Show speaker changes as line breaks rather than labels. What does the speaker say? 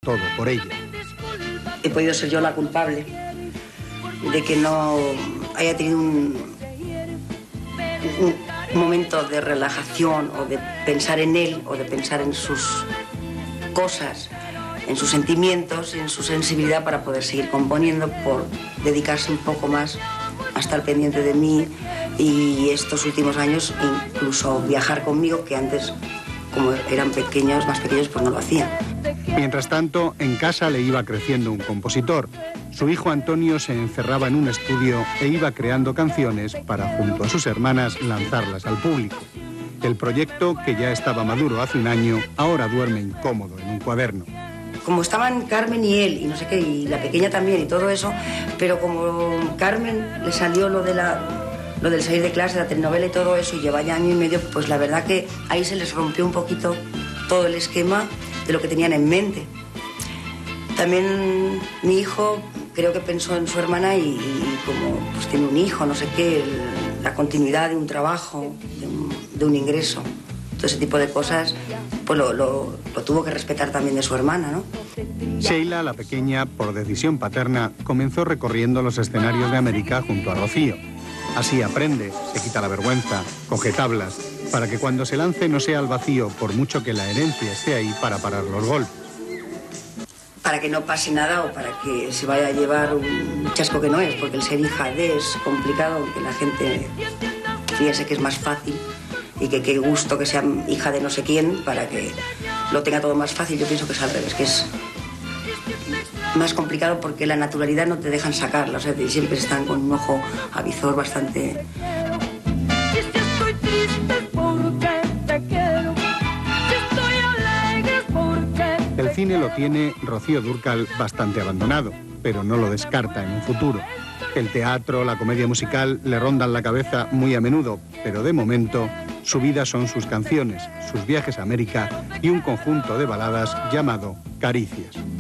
todo por ella.
He podido ser yo la culpable de que no haya tenido un momento de relajación o de pensar en él o de pensar en sus cosas, en sus sentimientos, en su sensibilidad para poder seguir componiendo, por dedicarse un poco más a estar pendiente de mí y estos últimos años incluso viajar conmigo, que antes, como eran pequeños, más pequeños, pues no lo hacían.
Mientras tanto, en casa le iba creciendo un compositor. Su hijo Antonio se encerraba en un estudio e iba creando canciones para, junto a sus hermanas, lanzarlas al público. El proyecto, que ya estaba maduro hace un año, ahora duerme incómodo en un cuaderno.
Como estaban Carmen y él, y no sé qué, y la pequeña también, y todo eso, pero como Carmen le salió lo del salir de clase, la telenovela y todo eso, y lleva ya año y medio, pues la verdad que ahí se les rompió un poquito todo el esquema de lo que tenían en mente. También mi hijo creo que pensó en su hermana y como pues tiene un hijo, no sé qué, la continuidad de un trabajo, de un ingreso, todo ese tipo de cosas, pues lo tuvo que respetar también de su hermana, ¿no?
Sheila, la pequeña, por decisión paterna, comenzó recorriendo los escenarios de América junto a Rocío. Así aprende, se quita la vergüenza, coge tablas, para que cuando se lance no sea al vacío, por mucho que la herencia esté ahí para parar los golpes.
Para que no pase nada o para que se vaya a llevar un chasco que no es, porque el ser hija de es complicado, aunque la gente piense que es más fácil y que qué gusto que sea hija de no sé quién para que lo tenga todo más fácil. Yo pienso que es al revés, que es más complicado porque la naturalidad no te dejan sacarla, o sea, siempre están con un ojo avizor bastante...
El cine lo tiene Rocío Dúrcal bastante abandonado, pero no lo descarta en un futuro. El teatro, la comedia musical le rondan la cabeza muy a menudo, pero de momento su vida son sus canciones, sus viajes a América y un conjunto de baladas llamado Caricias.